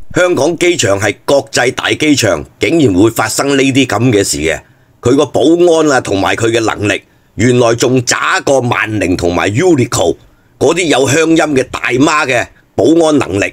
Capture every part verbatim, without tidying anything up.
香港機場係國際大機場，竟然會發生呢啲咁嘅事嘅。佢個保安啊，同埋佢嘅能力，原來仲渣過萬寧同埋 Uniqlo 嗰啲有鄉音嘅大媽嘅保安能力。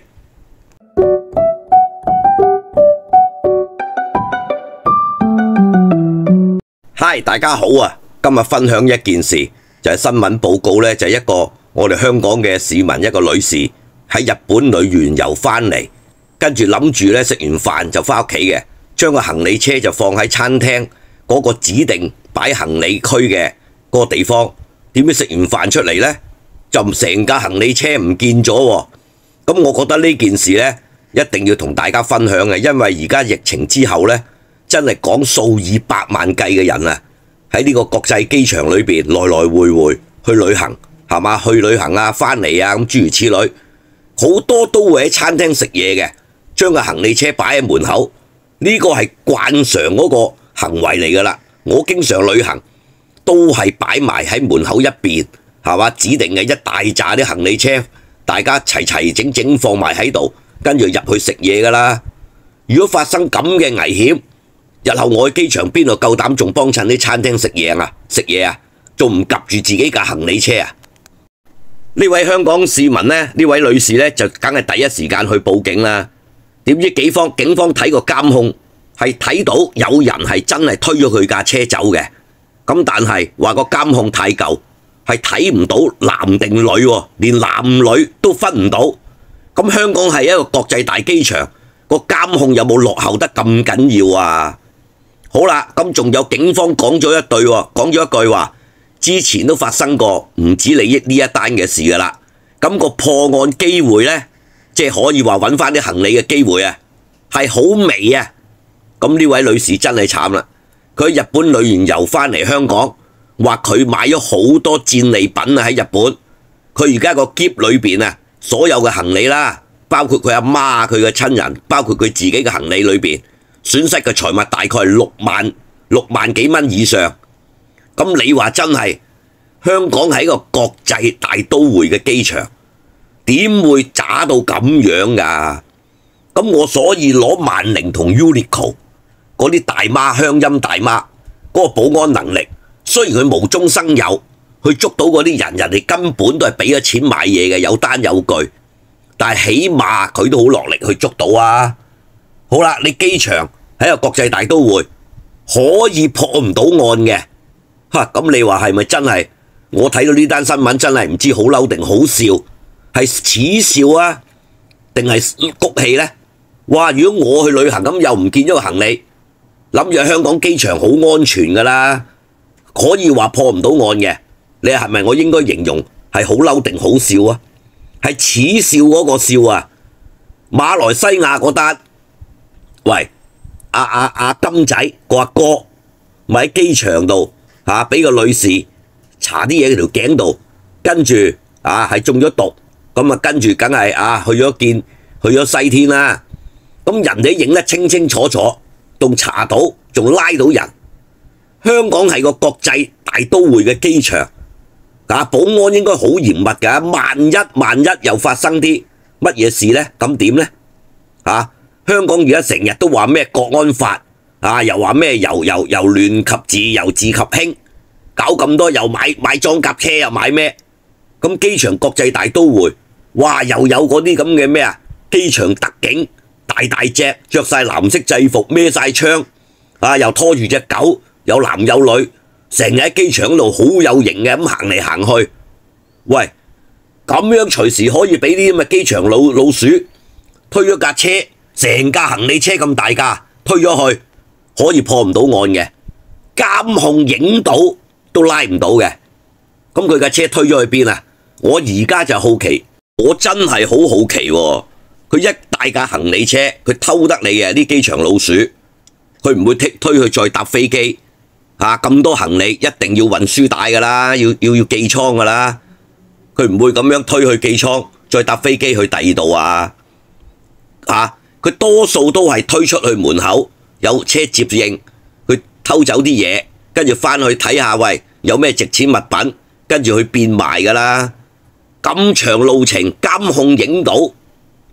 嗨，大家好啊！今日分享一件事，就係新聞報告呢，就係一個我哋香港嘅市民，一個女士喺日本旅完遊返嚟。跟住諗住咧食完飯就返屋企嘅，將個行李車就放喺餐廳嗰個指定擺行李區嘅嗰個地方。點知食完飯出嚟呢，就成架行李車唔見咗喎。咁我覺得呢件事呢，一定要同大家分享嘅，因為而家疫情之後呢，真係講數以百萬計嘅人啊，喺呢個國際機場裏邊來來回回去旅行，係嘛？去旅行啊，返嚟啊，咁諸如此類，好多都會喺餐廳食嘢嘅。將個行李車擺喺門口，呢個係慣常嗰個行為嚟噶啦。我經常旅行都係擺埋喺門口一邊，係嘛？指定嘅一大紮啲行李車，大家齊齊整整放埋喺度，跟住入去食嘢噶啦。如果發生咁嘅危險，日後我去機場邊度夠膽仲幫襯啲餐廳食嘢啊？食嘢啊，仲唔夾住自己架行李車啊？呢位香港市民呢，呢位女士呢，就梗係第一時間去報警啦。點知警方警方睇個監控係睇到有人係真係推咗佢架車走嘅，咁但係話個監控太舊，係睇唔到男定女喎，連男女都分唔到。咁香港係一個國際大機場，個監控有冇落後得咁緊要啊？好啦，咁仲有警方講咗一句喎，講咗一句話，之前都發生過唔止利益呢一單嘅事噶啦，咁個破案機會呢？即係可以話揾翻啲行李嘅機會啊，係好微啊！咁呢位女士真係慘啦，佢喺日本旅完遊返嚟香港，話佢買咗好多戰利品啊喺日本。佢而家個篋裏邊啊，所有嘅行李啦，包括佢阿媽、佢嘅親人，包括佢自己嘅行李裏邊，損失嘅財物大概係六萬六萬幾蚊以上。咁你話真係香港係一個國際大都會嘅機場，點會渣到咁樣噶？咁我所以攞萬寧同 Uniqlo 嗰啲大媽鄉音大媽嗰個保安能力，雖然佢無中生有，去捉到嗰啲人，人哋根本都係俾咗錢買嘢嘅，有單有據，但係起碼佢都好落力去捉到啊！好啦，你機場係一個國際大都會，可以破唔到案嘅，吓，咁你話係咪真係？我睇到呢單新聞真係唔知好嬲定好笑。係恥笑啊，定係谷氣呢？哇！如果我去旅行咁又唔見咗個行李，諗住香港機場好安全噶啦，可以話破唔到案嘅，你係咪我應該形容係好嬲定好笑啊？係恥笑嗰個笑啊！馬來西亞嗰單，喂，阿阿阿金仔個阿哥咪喺機場度嚇，俾個女士搽啲嘢喺條頸度，跟住啊係中咗毒。咁啊，跟住梗係啊，去咗見，去咗西天啦。咁人哋影得清清楚楚，仲查到，仲拉到人。香港係個國際大都會嘅機場，啊，保安應該好嚴密㗎。萬一萬一又發生啲乜嘢事呢？咁點呢？啊，香港而家成日都話咩國安法啊，又話咩由由由亂及治，由治及興，搞咁多又買買裝甲車又買咩？咁機場國際大都會。哇！又有嗰啲咁嘅咩啊？機場特警大大隻，着晒藍色制服，孭晒槍，啊！又拖住隻狗，有男有女，成日喺機場嗰度好有型嘅咁行嚟行去。喂，咁樣隨時可以俾啲咁嘅機場老老鼠推咗架車，成架行李車咁大架推咗去，可以破唔到案嘅，監控影到都拉唔到嘅。咁佢架車推咗去邊啊？我而家就好奇。我真係好好奇喎，佢一大架行李車，佢偷得你嘅啲機場老鼠，佢唔會推推去再搭飛機啊！咁多行李一定要運輸帶噶啦，要要要寄倉噶啦，佢唔會咁樣推去寄倉，再搭飛機去第二度啊！啊，佢多數都係推出去門口有車接應，佢偷走啲嘢，跟住翻去睇下，喂，有咩值錢物品，跟住去變賣噶啦。咁長路程監控影到，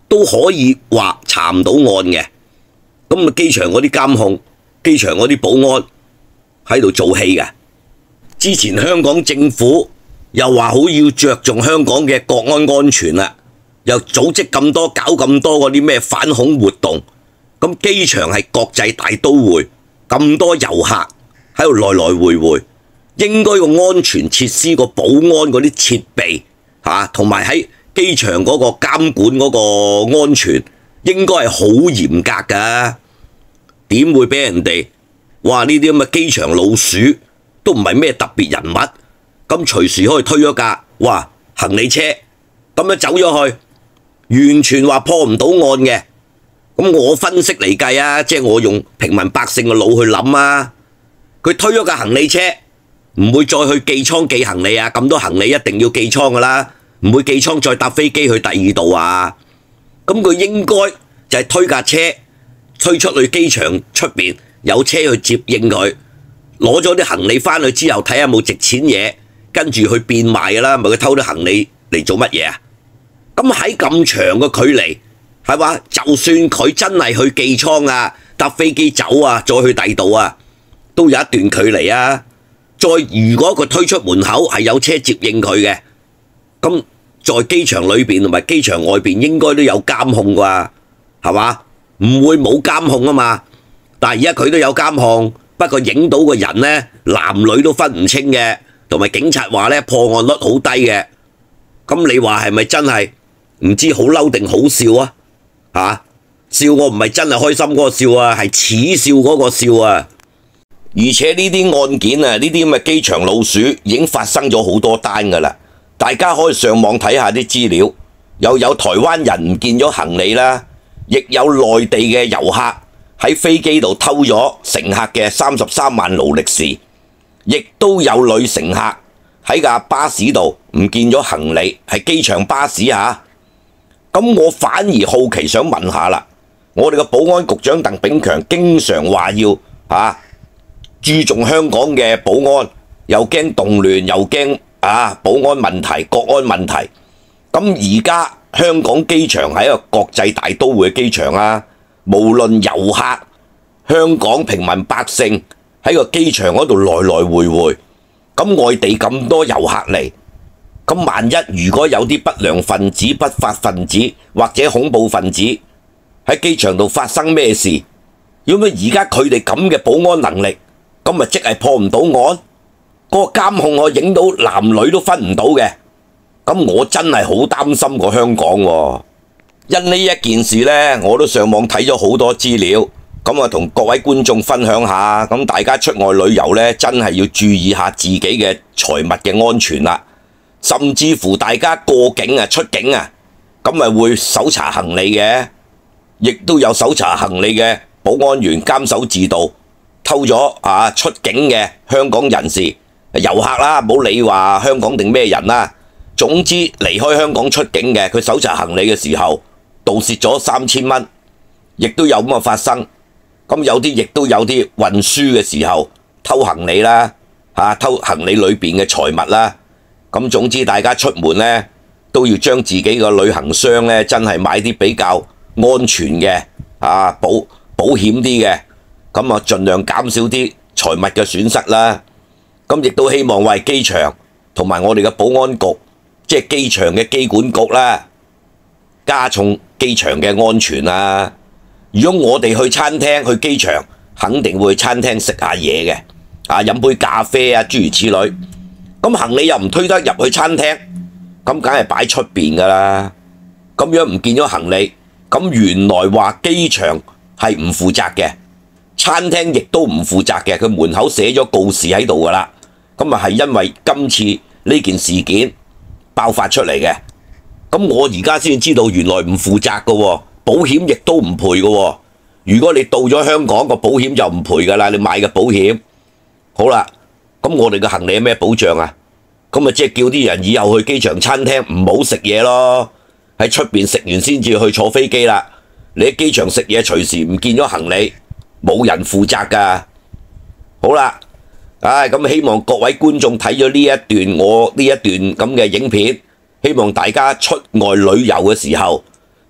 都可以話查唔到案嘅。咁啊，機場嗰啲監控、機場嗰啲保安喺度做戲嘅。之前香港政府又話好要着重香港嘅國安安全啦，又組織咁多搞咁多嗰啲咩反恐活動。咁機場係國際大都會，咁多遊客喺度來來回回，應該個安全設施、個保安嗰啲設備嚇，同埋喺機場嗰個監管嗰個安全，應該係好嚴格㗎。點會俾人哋話呢啲咁嘅機場老鼠都唔係咩特別人物，咁隨時可以推咗架哇行李車咁樣走咗去，完全話破唔到案嘅。咁我分析嚟計啊，即係我用平民百姓嘅腦去諗啊，佢推咗架行李車，唔會再去寄倉寄行李啊，咁多行李一定要寄倉噶啦，唔會寄倉再搭飛機去第二度啊。咁佢應該就係推架車推出去機場出邊，有車去接應佢，攞咗啲行李翻去之後睇下有冇值錢嘢，跟住去變賣噶啦，咪佢偷啲行李嚟做乜嘢啊？咁喺咁長嘅距離，係嘛？就算佢真係去寄倉啊，搭飛機走啊，再去第二度啊，都有一段距離啊。再如果佢推出門口係有車接應佢嘅，咁在機場裏邊同埋機場外邊應該都有監控啩，係嘛？唔會冇監控啊嘛。但係而家佢都有監控，不過影到個人呢，男女都分唔清嘅，同埋警察話呢，破案率好低嘅。咁你話係咪真係唔知好嬲定好笑啊？吓、啊、笑我唔係真係開心嗰個笑啊，係恥笑嗰個笑啊！而且呢啲案件啊，呢啲咁嘅機場老鼠已經發生咗好多單噶啦，大家可以上網睇下啲資料，又有台灣人唔見咗行李啦，亦有內地嘅遊客喺飛機度偷咗乘客嘅三十三萬勞力士，亦都有女乘客喺架巴士度唔見咗行李，係機場巴士啊！咁我反而好奇想問下啦，我哋嘅保安局長鄧炳強經常話要啊注重香港嘅保安，又驚動亂，又驚啊保安問題、國安問題。咁而家香港機場係一個國際大都會嘅機場啊，無論遊客、香港平民百姓喺個機場嗰度來來回回，咁外地咁多遊客嚟。咁萬一如果有啲不良分子、不法分子或者恐怖分子喺機場度發生咩事，如果而家佢哋咁嘅保安能力，咁咪即係破唔到案？嗰個監控我影到男女都分唔到嘅，咁我真係好擔心過香港喎。因呢一件事呢，我都上網睇咗好多資料，咁啊同各位觀眾分享下。咁大家出外旅遊呢，真係要注意下自己嘅財物嘅安全啦。甚至乎大家過境啊、出境啊，咁咪會搜查行李嘅，亦都有搜查行李嘅保安員監守自盜，偷咗啊出境嘅香港人士、遊客啦，冇理話香港定咩人啦。總之離開香港出境嘅，佢搜查行李嘅時候盜竊咗三千蚊，亦都有咁嘅發生。咁有啲亦都有啲運輸嘅時候偷行李啦，啊偷行李裏邊嘅財物啦。咁總之，大家出門呢都要將自己個旅行箱呢真係買啲比較安全嘅啊保保險啲嘅，咁啊盡量減少啲財物嘅損失啦。咁亦都希望為機場同埋我哋嘅保安局，即係機場嘅機管局啦，加重機場嘅安全啊！如果我哋去餐廳、去機場，肯定會去餐廳食下嘢嘅，啊飲杯咖啡啊諸如此類。咁行李又唔推得入去餐廳，咁梗係擺出邊噶啦。咁樣唔見咗行李，咁原來話機場係唔負責嘅，餐廳亦都唔負責嘅。佢門口寫咗告示喺度噶啦。咁啊係因為今次呢件事件爆發出嚟嘅。咁我而家先知道原來唔負責噶喎，保險亦都唔賠噶喎。如果你到咗香港，個保險就唔賠噶啦，你買嘅保險。好啦。咁我哋嘅行李有咩保障啊？咁咪即係叫啲人以後去機場餐廳唔好食嘢咯，喺出邊食完先至去坐飛機啦。你喺機場食嘢，隨時唔見咗行李，冇人負責噶。好啦，唉，咁希望各位觀眾睇咗呢一段我呢一段咁嘅影片，希望大家出外旅遊嘅時候，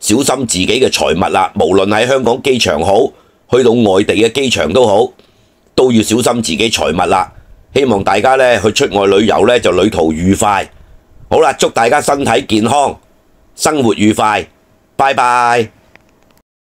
小心自己嘅財物啦。無論喺香港機場好，去到外地嘅機場都好，都要小心自己財物啦。希望大家呢去出外旅遊呢就旅途愉快。好啦，祝大家身體健康，生活愉快，拜拜。